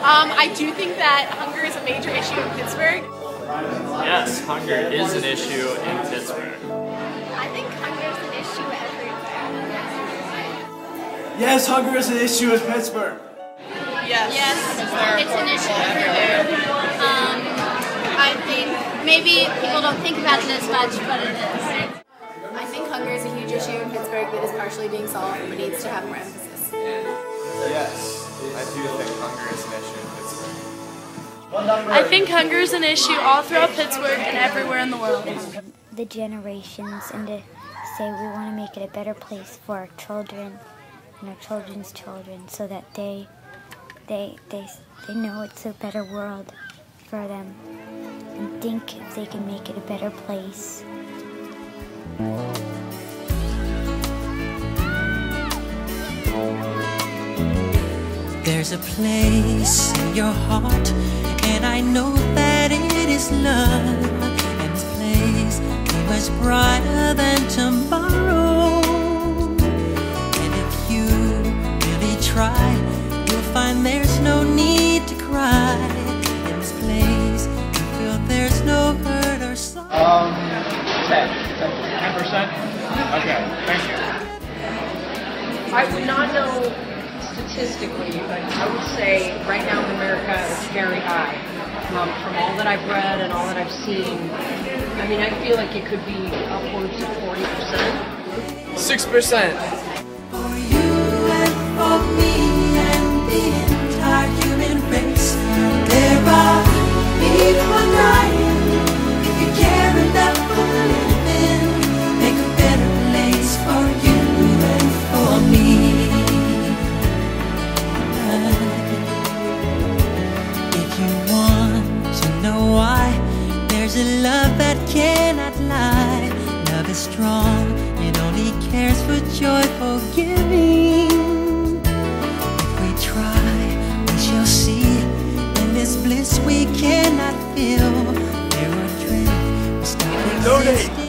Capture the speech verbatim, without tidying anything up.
Um, I do think that hunger is a major issue in Pittsburgh. Yes, hunger is an issue in Pittsburgh. I think hunger is an issue everywhere. Yes, hunger is an issue in Pittsburgh. Yes. Yes, it's an issue everywhere. Um, I think maybe people don't think about it as much, but it is. I think hunger is a huge issue in Pittsburgh that is partially being solved, but needs to have more emphasis. Yes, I do think hunger is an issue in Pittsburgh. I think hunger is an issue all throughout Pittsburgh and everywhere in the world. The generations, and to say we want to make it a better place for our children and our children's children, so that they they they they know it's a better world for them, and think if they can make it a better place. There's a place in your heart, and I know that it is love. And this place is much brighter than tomorrow. And if you really try, you'll find there's no need to cry. In this place, you feel there's no hurt or sorrow. Um, ten. ten percent? Okay, thank you. I would not know statistically, but I would say right now in America it's very high. Um, from all that I've read and all that I've seen, I mean, I feel like it could be upwards of forty percent. Six percent. For you and for me and the entire human race, there are people dying. If you care enough for living, make a better place for you and for me. If you want to know why, there's a love that cannot lie. Love is strong, it only cares for joyful giving. If we try, we shall see. In this bliss we cannot feel. There are dreams we stop existing.